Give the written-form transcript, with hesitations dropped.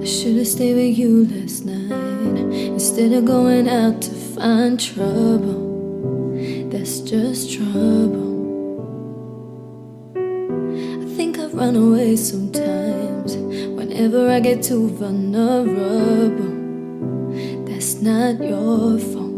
I should've stayed with you last night instead of going out to find trouble. That's just trouble. I think I've run away sometimes whenever I get too vulnerable. That's not your fault.